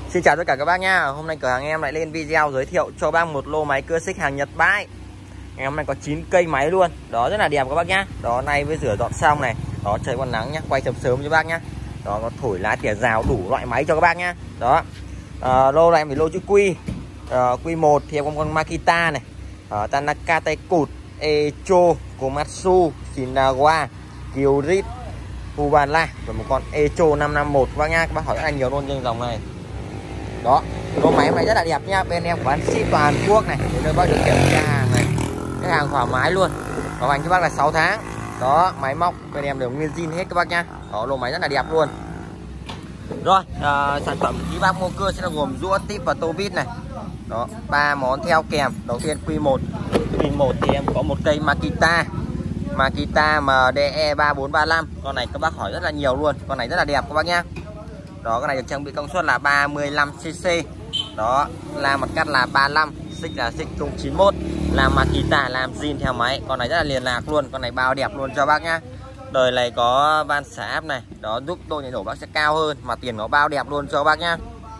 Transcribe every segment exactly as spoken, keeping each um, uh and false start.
Xin chào tất cả các bác nhá. Hôm nay cửa hàng em lại lên video giới thiệu cho bác một lô máy cưa xích hàng Nhật bãi. Ngày hôm nay có chín cây máy luôn. Đó rất là đẹp các bác nhá. Đó nay với rửa dọn xong này. Đó trời còn nắng nhá, quay sớm sớm cho bác nhá. Đó có thổi lá tỉa rào đủ loại máy cho các bác nhá. Đó. À, lô này thì lô chữ Q. À, Q một thì em có con Makita này. À, Tanaka tay cụt, Echo, Komatsu, Shinagawa, Kyrit, Hubala và một con Echo năm năm một các bác nhá. Các bác hỏi rất là nhiều luôn trên dòng này. Đó, lô máy này rất là đẹp nhá. Bên em bán ship toàn Quốc này, để nơi bác được kiểm tra hàng này. Cái hàng thoải mái luôn. Bảo hành cho bác là sáu tháng. Đó, máy móc bên em đều nguyên zin hết các bác nhá. Đó, lô máy rất là đẹp luôn. Rồi, à, sản phẩm khi bác mua cưa sẽ là gồm rũa, tip và tô vít này. Đó, ba món theo kèm. Đầu tiên Q một. Q một thì em có một cây Makita. Makita M D E ba bốn ba lăm. Con này các bác hỏi rất là nhiều luôn. Con này rất là đẹp các bác nhá. Đó, cái này được trang bị công suất là ba mươi lăm xê xê. Đó, làm mặt cắt là ba mươi lăm, xích là xích không chín mốt. Làm Makita, làm zin theo máy. Con này rất là liền lạc luôn, con này bao đẹp luôn cho bác nhá. Đời này có van xả áp này, đó giúp độ nhạy nổ bác sẽ cao hơn, mà tiền nó bao đẹp luôn cho bác nhá.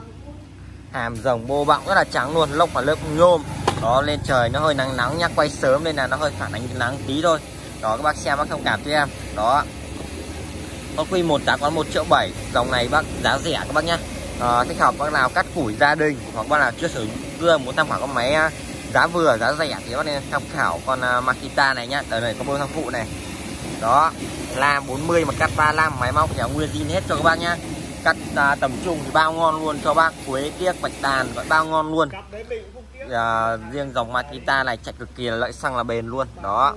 Hàm rồng bô bọng rất là trắng luôn, lốc và lớp nhôm. Đó, lên trời nó hơi nắng nắng nhá, quay sớm nên là nó hơi phản ánh nắng tí thôi. Đó, các bác xem bác thông cảm cho em. Đó. Con Q một giá có một triệu bảy. Dòng này bác giá rẻ các bác nhá. À, thích hợp bác nào cắt củi gia đình hoặc bác nào chưa sử dụng cưa muốn tham khảo con máy giá vừa giá rẻ thì bác nên tham khảo con uh, Makita này nhá. Đời này có bơm thang phụ này. Đó, lam bốn mươi mà cắt ba mươi lăm, máy móc thì nguyên zin hết cho các bác nhá. Cắt uh, tầm trung thì bao ngon luôn cho bác, quế tiếc bạch đàn vẫn bao ngon luôn. À, riêng dòng Makita này chạy cực kỳ là lợi xăng là bền luôn. Đó,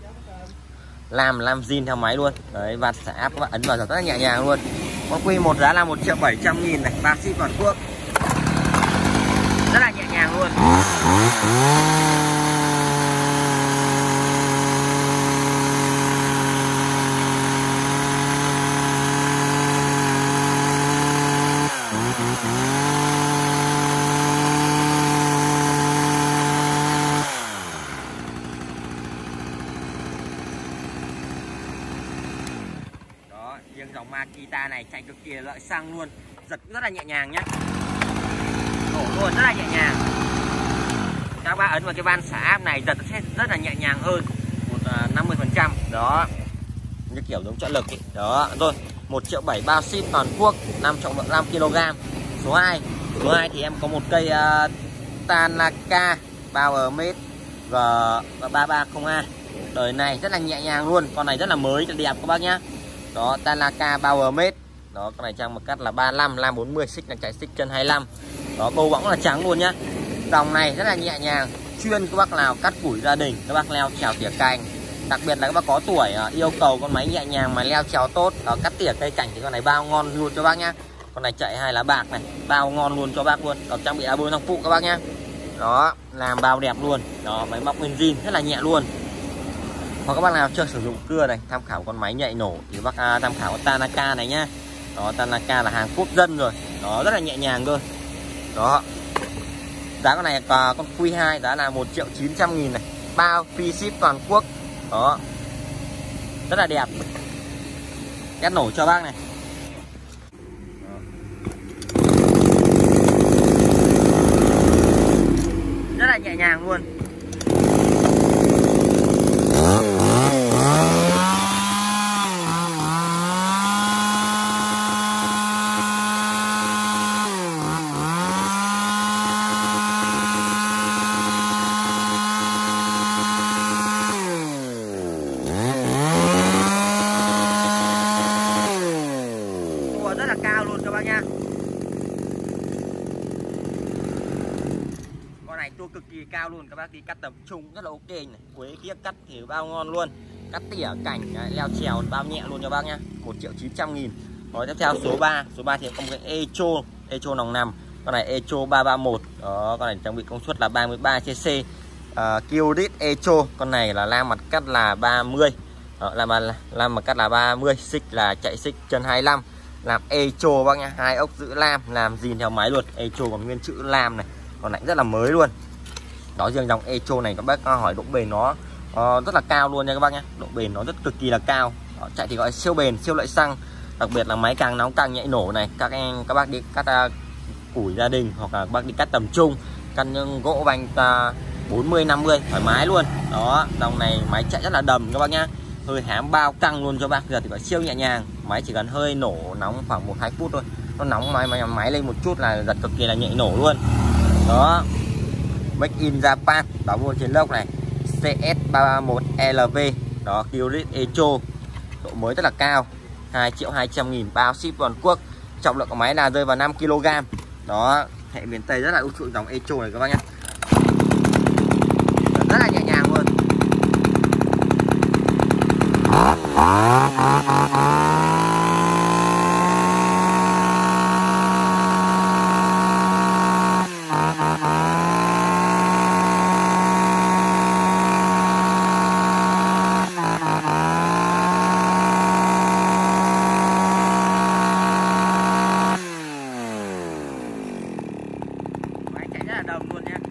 làm làm zin theo máy luôn. Đấy, và xả áp các bạn ấn vào rất là nhẹ nhàng luôn. Con Q một giá là một triệu bảy trăm nghìn này, ba ship toàn quốc. Rất là nhẹ nhàng luôn. Riêng dòng Makita này chạy cực kỳ lợi xăng luôn, giật rất là nhẹ nhàng nhé, nổ luôn rất là nhẹ nhàng. Các bác ấn vào cái van xả áp này giật sẽ rất là nhẹ nhàng hơn một năm mươi phần trăm. Đó, như kiểu giống trợ lực ấy. Đó, rồi một triệu bảy bao ship toàn quốc, năm trọng lượng năm ki lô gam. Số hai, số hai thì em có một cây uh, Tanaka Power Mate G ba ba không hai. Đời này rất là nhẹ nhàng luôn, con này rất là mới, rất đẹp các bác nhá. Đó, Tanaka Power Mate. Đó, con này trang một cắt là ba mươi lăm, lam bốn mươi, xích là chạy xích chân hai mươi lăm. Đó, bầu bóng là trắng luôn nhá. Dòng này rất là nhẹ nhàng, chuyên các bác nào cắt củi gia đình, các bác leo trèo tỉa cành. Đặc biệt là các bác có tuổi yêu cầu con máy nhẹ nhàng mà leo trèo tốt, đó, cắt tỉa cây cảnh thì con này bao ngon luôn cho bác nhá. Con này chạy hai lá bạc này, bao ngon luôn cho bác luôn. Đó, trang bị áo bơm thang phụ các bác nhá. Đó, làm bao đẹp luôn. Đó, máy móc nguyên zin rất là nhẹ luôn. Hoặc các bác nào chưa sử dụng cưa này, tham khảo con máy nhạy nổ thì bác à, tham khảo con Tanaka này nhá. Đó, Tanaka là hàng quốc dân rồi. Đó, rất là nhẹ nhàng cơ. Đó, giá con này à, con Q hai giá là một triệu chín trăm nghìn này, bao free ship toàn quốc. Đó, rất là đẹp, test nổ cho bác này. Rất là nhẹ nhàng luôn. Rất là cao luôn các bác nhá. Con này tua cực kỳ cao luôn các bác, đi cắt tập trung rất là ok này, quế kia cắt thì bao ngon luôn, cắt tỉa cảnh leo trèo bao nhẹ luôn cho bác nhá. Một triệu chín trăm nghìn. Rồi tiếp theo số ba, số ba thì có một cái Echo, Echo nòng nằm. Con này Echo ba ba mốt. Đó, con này trang bị công suất là ba mươi ba xê xê. Uh, Kyrit Echo, con này là lam mặt cắt là ba mươi. Đó, làm làm mặt cắt là ba mươi, xích là chạy xích chân hai mươi lăm. Làm Echo bác nhá, hai ốc giữ lam, làm zin theo máy luôn. Echo còn nguyên chữ lam này, còn lại rất là mới luôn. Đó, riêng dòng Echo này các bác hỏi độ bền nó uh, rất là cao luôn nha các bác nhé. Độ bền nó rất cực kỳ là cao. Đó, chạy thì gọi siêu bền, siêu lợi xăng. Đặc biệt là máy càng nóng càng nhạy nổ này. Các em các bác đi cắt uh, củi gia đình, hoặc là bác đi cắt tầm trung, cắt những gỗ banh ta bốn mươi năm mươi thoải mái luôn. Đó, dòng này máy chạy rất là đầm các bác nhá, hơi hám bao căng luôn cho bác. Giờ thì phải siêu nhẹ nhàng, máy chỉ cần hơi nổ nóng khoảng một hai phút thôi, nó nóng máy máy máy lên một chút là giật cực kỳ là nhạy nổ luôn. Đó, Make in Japan, báo mua trên lốc này, xê ét ba ba mốt lờ vê, đó, Kyrit Echo, độ mới rất là cao, hai triệu hai trăm nghìn, bao ship toàn quốc. Trọng lượng của máy là rơi vào năm ki lô gam. Đó, hệ miền Tây rất là ưu chuộng dòng Echo này các bác nhé, rất là nhẹ nhàng luôn. Máy chạy rất là đồng luôn nhé.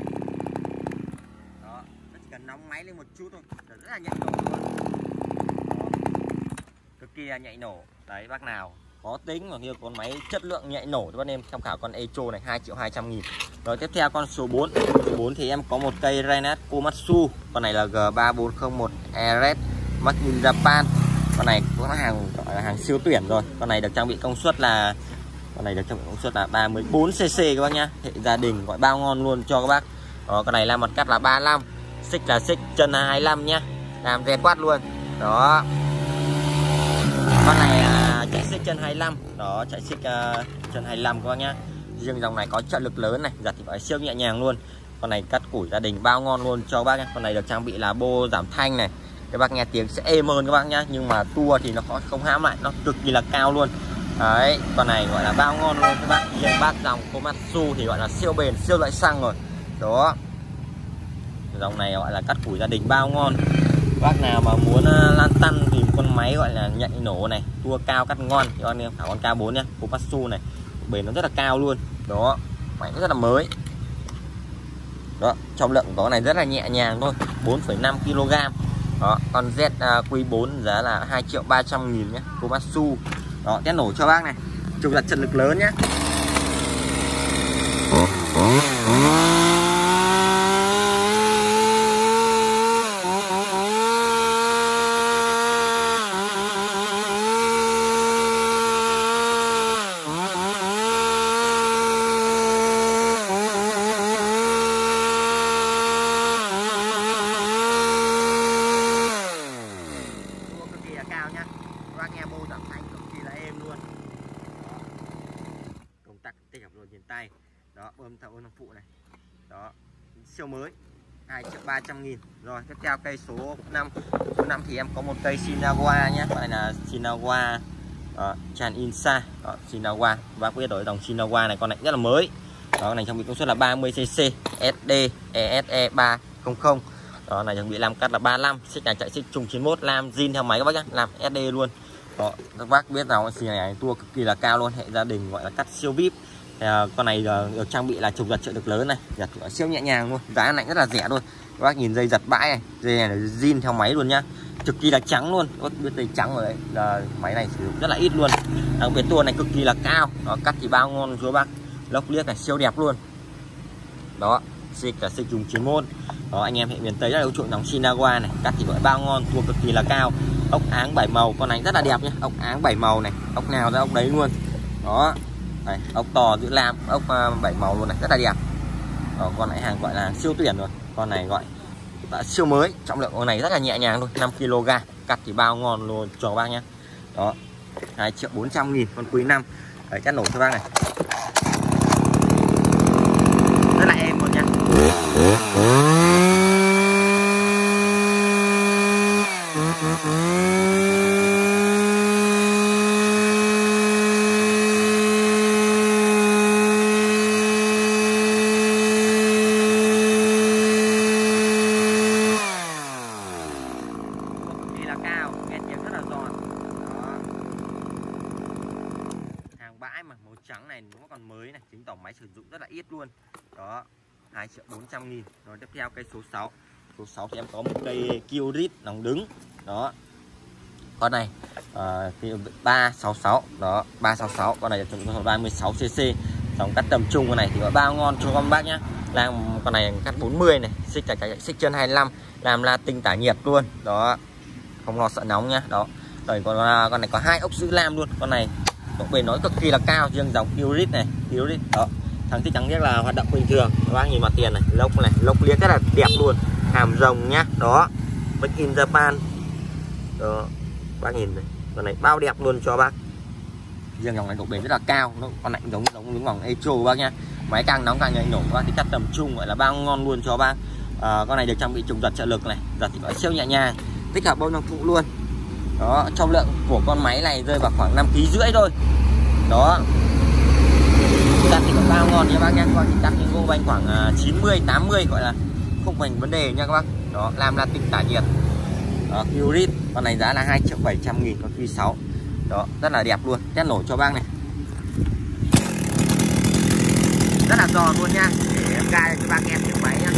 Đó, nó chỉ cần nóng máy lên một chút thôi, rất là nhạy nổ luôn. Đó, cực kỳ là nhạy nổ. Đấy, bác nào có tính mà kia con máy chất lượng nhạy nổ cho bác em tham khảo con Echo này, hai triệu hai trăm nghìn. Rồi tiếp theo con số bốn. Số bốn thì em có một cây Reynat Komatsu, con này là G ba bốn không một R S Make in Japan. Con này cũng là hàng gọi là hàng siêu tuyển rồi. Con này được trang bị công suất là con này được trang bị công suất là ba mươi bốn xê xê các bác nhá. Hệ gia đình gọi bao ngon luôn cho các bác. Đó, con này là mặt cắt là ba mươi lăm, xích là xích chân là hai mươi lăm nhá, làm rẻ quát luôn. Đó, con này à, chạy xích chân hai mươi lăm, đó, chạy xích uh, chân hai mươi lăm các bác nhá. Riêng dòng này có trợ lực lớn này, giật thì phải siêu nhẹ nhàng luôn. Con này cắt củi gia đình bao ngon luôn cho các bác nhá. Con này được trang bị là bô giảm thanh này, các bác nghe tiếng sẽ êm hơn các bác nhá, nhưng mà tua thì nó có không hãm lại, nó cực kỳ là cao luôn. Đấy, con này gọi là bao ngon luôn các bác. Riêng bác dòng Komatsu thì gọi là siêu bền, siêu loại xăng rồi. Đó, dòng này gọi là cắt củi gia đình bao ngon. Bác nào mà muốn uh, lan tăn tìm con máy gọi là nhạy nổ này, tua cao cắt ngon thì con em thảo con K bốn nhá, Komatsu này, bền nó rất là cao luôn. Đó, máy nó rất là mới. Đó, trọng lượng của con này rất là nhẹ nhàng thôi, bốn phẩy năm ki lô gam. Đó, con Z uh, Q bốn giá là hai triệu ba trăm nghìn nhé, Komatsu. Đó, test nổ cho bác này, trục giật trợ lực lớn nhé. Cao nhá, bác nghe bô giảm thanh cực kỳ là êm luôn. Đó, công tắc tích hợp luôn trên tay. Đó, bơm thầu ôn phụ này. Đó, siêu mới, hai triệu ba trăm nghìn. Rồi tiếp theo cây số năm. Số năm thì em có một cây Shinagawa nhé, gọi là Shinagawa uh, Chan Insa. Đó, Shinagawa, bác biết rồi, dòng Shinagawa này con này rất là mới. Đó, con này trang bị công suất là ba mươi xê xê, ét đê e ét e ba không không. Đó, này trang bị làm cắt là ba mươi lăm, xích này chạy xích trùng chín mốt, làm zin theo máy các bác nhá, làm ét đê luôn. Đó, các bác biết rằng xì này tua cực kỳ là cao luôn, hệ gia đình gọi là cắt siêu vip. À, con này được trang bị là trục giật trợ lực lớn này, giật siêu nhẹ nhàng luôn, giá này rất là rẻ luôn. Các bác nhìn dây giật bãi này, dây này là zin theo máy luôn nhá, cực kỳ là trắng luôn. Có biết dây trắng rồi đấy, là máy này sử dụng rất là ít luôn. Đặc biệt tua này cực kỳ là cao. Đó, cắt thì bao ngon cho bác, lốc liếc này siêu đẹp luôn. Đó, xích cả xích trùng chín mốt. Đó, anh em hệ miền Tây rất là ưu chuộng dòng Shinagawa này, cắt thì gọi bao ngon, tua cực kỳ là cao. Ốc áng bảy màu, con này rất là đẹp nhé, ốc áng bảy màu này, ốc nào ra ốc đấy luôn. Đó, này, ốc to giữ lam, ốc uh, bảy màu luôn này, rất là đẹp. Đó, con này hàng gọi là siêu tuyển rồi, con này gọi đã siêu mới. Trọng lượng con này rất là nhẹ nhàng thôi, năm ki lô gam, cắt thì bao ngon luôn cho các bác nhé. Đó, hai triệu bốn trăm nghìn, con quý năm. Đấy, cắt nổ cho bác này, rất là êm luôn nha. Là cao, nghe tiếng rất là giòn. Đó, hàng bãi mà màu trắng này nó còn mới này, chứng tỏ máy sử dụng rất là ít luôn. Đó, hai triệu bốn trăm nghìn. Rồi tiếp theo cây số sáu. Số sáu thì em có một cây Kyrit nòng đứng. Đó, con này uh, ba sáu sáu. Đó, ba sáu sáu. Con này là ba mươi sáu xê xê, Dòng cắt tầm trung con này thì có bao ngon cho con bác nhá. Làm con này cắt bốn mươi này, xích cả cái xích chân hai mươi lăm, làm là tinh tả nhiệt luôn. Đó. Không lo sợ nóng nhá. Đó. Rồi con con này có hai ốc giữ lam luôn. Con này độ bền nó cực kỳ là cao, riêng dòng Kyrit này, Kyrit. Đó. Thằng thích trắng biết là hoạt động bình thường. Các bác nhìn mặt tiền này, lốc này, lốc liếc rất là đẹp luôn. Hàm rồng nhá. Đó. Made in Japan. Đó. Bác nhìn này, con này bao đẹp luôn cho bác. Riêng dòng này độ bền rất là cao, nó con này giống giống giống dòng Echo bác nhá. Máy càng nóng càng nhảy nổ bác, thì cắt tầm trung gọi là bao ngon luôn cho bác. À, con này được trang bị trùng giật trợ lực này, giật thì có siêu nhẹ nhàng, tích hợp bông năng phụ luôn. Đó, trọng lượng của con máy này rơi vào khoảng năm ký rưỡi thôi. Đó. Cắt thì có bao ngon nha bác nhá, con thì cắt những gô banh khoảng chín mươi tám mươi gọi là không thành vấn đề nha các bác. Đó, làm là tinh tả nhiệt. Đó, Kyrit, con này giá là hai triệu bảy trăm nghìn con Q sáu. Đó, rất là đẹp luôn, test nổ cho bác này. Rất là giòn luôn nha, để em cài cho bác em tiếng máy nha.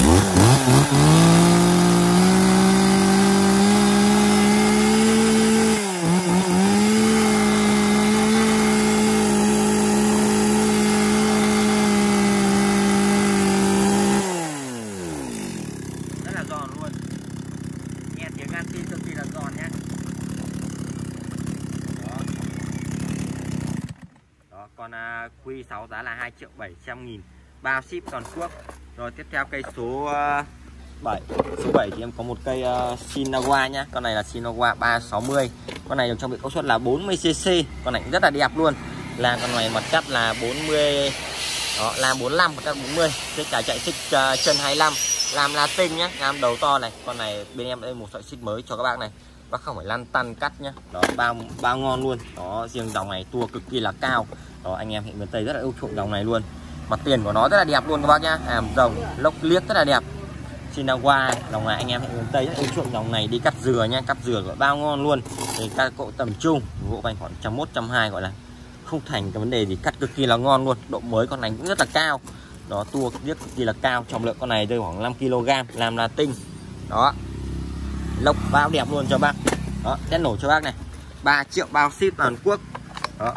Rất là giòn luôn. Nghe tiếng anti cực kỳ là giòn nhé. Con uh, Q sáu giá là hai triệu bảy trăm nghìn, bao ship toàn quốc. Rồi tiếp theo cây số uh, bảy. Số bảy thì em có một cây uh, Shinawa nhá. Con này là Shinawa ba sáu mươi. Con này được trang bị công suất là bốn mươi xê xê. Con này cũng rất là đẹp luôn. Là con này mặt cắt là bốn mươi. Đó, làm bốn mươi lăm, mặt cắt bốn mươi. Xích cả chạy xích uh, chân hai mươi lăm. Làm là tinh nhá, làm đầu to này. Con này bên em đây một sợi xích mới cho các bác này. Bác không phải lăn tăn cắt nhá. Đó, bao bao ngon luôn. Đó, riêng dòng này tua cực kỳ là cao. Đó, anh em hiện miền Tây rất là yêu chuộng dòng này luôn. Mặt tiền của nó rất là đẹp luôn các bác nhá. Hàm rồng, lốc liếc rất là đẹp. Shinawa, dòng này anh em hiện miền Tây rất yêu chuộng dòng này đi cắt dừa nha, cắt dừa gọi bao ngon luôn. Thì các cộ tầm trung, gỗ banh khoảng một trăm mốt, một trăm hai gọi là không thành cái vấn đề gì, cắt cực kỳ là ngon luôn. Độ mới con này cũng rất là cao. Đó, tua liếc cực kỳ là cao, trọng lượng con này rơi khoảng năm ki lô gam, làm là tinh. Đó. Lốc bao đẹp luôn cho bác. Đó, test nổ cho bác này. ba triệu bao ship toàn quốc. Đó.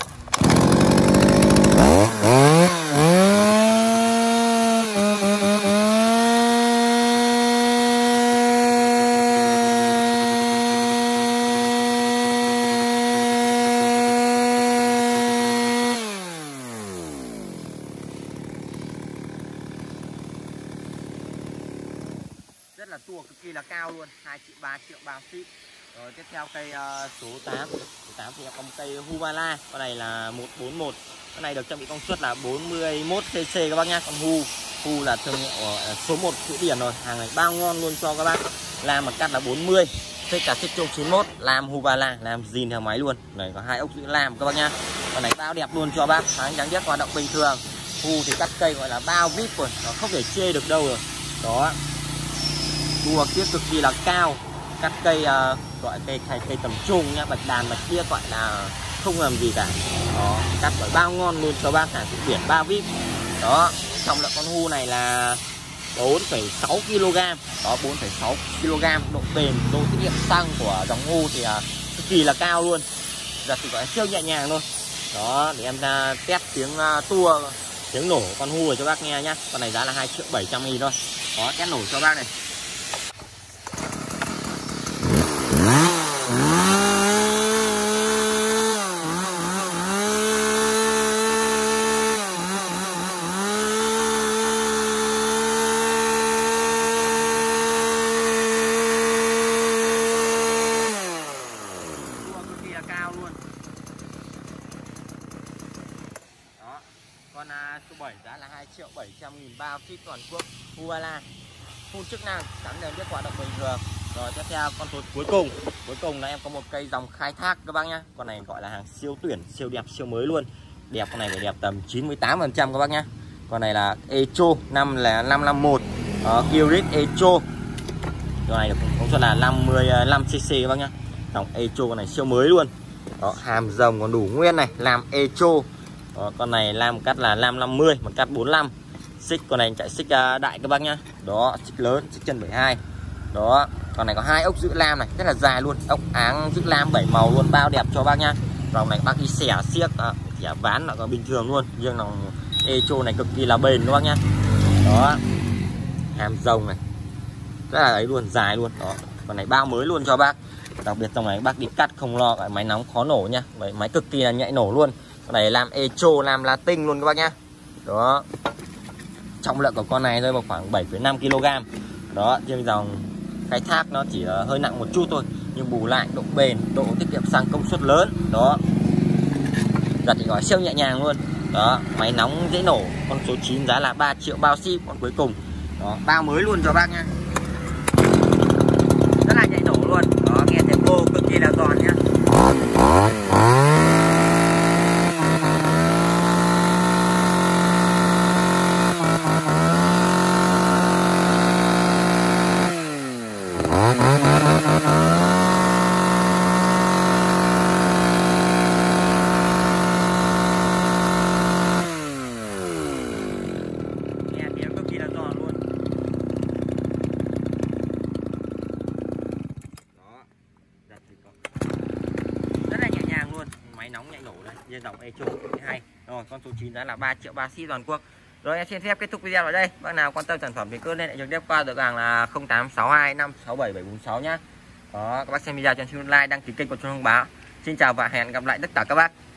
Rất là tua cực kỳ là cao luôn, hai triệu ba triệu bao ship. Rồi tiếp theo cây uh, số tám. Số tám thì có một cây Hubala. Con này là một bốn một. Con này được trang bị công suất là bốn mươi mốt xê xê các bác nhá. Con Hu Hu là thương hiệu uh, số một Thụy Điển rồi. Hàng này bao ngon luôn cho các bác. Làm mặt cắt là bốn mươi. Xích cả xích chung chín mươi mốt. Làm Hubala, làm zin theo máy luôn. Này có hai ốc giữ làm các bác nhá. Con này bao đẹp luôn cho bác. Sáng trắng biết hoạt động bình thường. Hu thì cắt cây gọi là bao vip rồi. Nó không thể chê được đâu rồi. Đó. Tua tiết cực kỳ là cao. Cắt cây uh, gọi cây cây, cây tầm trung nhá, bạch đàn bạch kia gọi là không làm gì cả. Đó, cắt gọi bao ngon luôn cho bác, hàng Thụy Điển ba vip. Đó, trọng lượng con Hu này là bốn phẩy sáu ki lô gam. Đó, bốn phẩy sáu ki lô gam. Độ bền, độ tiết kiệm xăng của dòng Hu thì uh, cực kỳ là cao luôn. Giờ thì gọi là siêu nhẹ nhàng luôn. Đó, để em ra test tiếng uh, tua, tiếng nổ con Hu cho bác nghe nhá. Con này giá là hai triệu bảy trăm nghìn thôi. Đó, test nổ cho bác này. Con uh, số bảy giá là hai triệu bảy trăm nghìn bao ship toàn quốc. Hubala phun chức năng, cắn đều biết hoạt động bình thường. Rồi tiếp theo con số cuối cùng. Cuối cùng là em có một cây dòng khai thác các bác nhá. Con này gọi là hàng siêu tuyển, siêu đẹp, siêu mới luôn. Đẹp, con này phải đẹp tầm chín mươi tám phần trăm các bác nhá. Con này là Echo năm là năm năm một. uh, Kyrit Echo. Con này được công suất là năm mươi lăm xê xê các bác nhá. Dòng Echo con này siêu mới luôn. Đó, hàm rồng còn đủ nguyên này, làm Echo. Đó, con này làm cắt là năm năm mươi, một cắt bốn mươi lăm. Xích con này chạy xích uh, đại các bác nhá. Đó, xích lớn, xích chân bảy mươi hai. Đó, con này có hai ốc giữ lam này, rất là dài luôn. Ốc áng giữ lam bảy màu luôn, bao đẹp cho bác nhá. Dòng này bác đi xẻ xiếc, uh, xẻ ván là có bình thường luôn. Riêng dòng Echo này cực kỳ là bền các bác nhá. Đó, hàm rồng này rất là ấy luôn, dài luôn. Đó, con này bao mới luôn cho bác. Đặc biệt trong này bác đi cắt không lo cái máy nóng khó nổ nha. Máy, máy cực kỳ là nhạy nổ luôn. Con này làm Echo, làm Latin luôn các bác nhá. Đó, trọng lượng của con này rơi vào khoảng bảy phẩy năm ki lô gam. Đó, trên dòng khai thác nó chỉ hơi nặng một chút thôi, nhưng bù lại độ bền, độ tiết kiệm xăng, công suất lớn. Đó, giật thì gọi siêu nhẹ nhàng luôn. Đó, máy nóng dễ nổ. Con số chín giá là ba triệu bao ship. Con cuối cùng đó, bao mới luôn cho bác nha, rất là nhạy nổ luôn. Đó, nghe tempo cực kỳ là giòn nhá. Máy nóng nhạy nổ đây, trên dòng Echo hay. Rồi, con số chín giá là ba triệu ba ship toàn quốc. Rồi em xin phép kết thúc video ở đây. Bác nào quan tâm sản phẩm thì cứ liên hệ trực tiếp qua được hàng là không tám sáu hai năm sáu bảy bảy bốn sáu nhá. Đó, các bác xem video cho xin like, đăng ký kênh của Trung Thông Báo. Xin chào và hẹn gặp lại tất cả các bác.